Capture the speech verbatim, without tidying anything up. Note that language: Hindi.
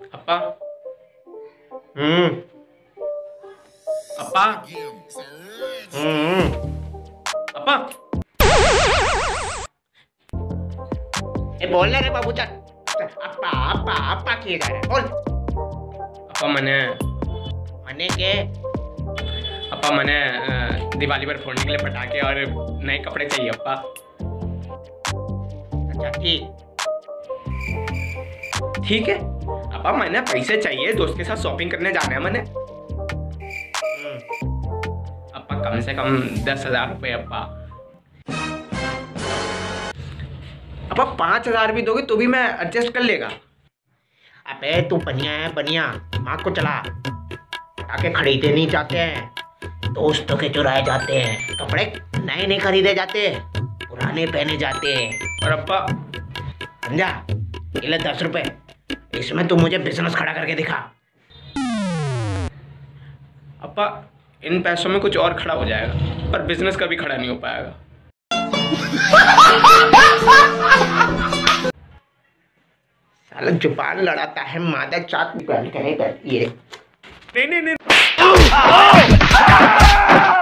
अप्पा। हम्म। अप्पा। हम्म। अप्पा। ए बोल ना रे बाबू चल। अप्पा अप्पा अप्पा किए जा रहा है, बोल। अप्पा मने मने के अप्पा मने अ, दिवाली पर फोड़ने के लिए पटाखे और नए कपड़े चाहिए अप्पा। अच्छा ठीक ठीक है अप्पा, मैंने पैसे चाहिए, दोस्त के साथ शॉपिंग करने जाना है मैंने। अप्पा कम से कम दस हजार रुपये अप्पा। अप्पा पाँच हजार भी दोगे तो भी मैं एडजस्ट कर लेगा। अबे तू बनिया है बनिया, दिमाग को चला। पटाखे खरीदे नहीं जाते हैं, दोस्तों के चुराए जाते हैं। कपड़े नए नहीं खरीदे जाते, पुराने पहने जाते हैं। और अप्पा समझा? ये ले दस रुपए, इसमें तू मुझे बिजनेस खड़ा करके दिखा। अप्पा इन पैसों में कुछ और खड़ा हो जाएगा, पर बिजनेस कभी खड़ा नहीं हो पाएगा। साला जुबान लड़ाता है, मादा चाट करेगा ये। नहीं नहीं नहीं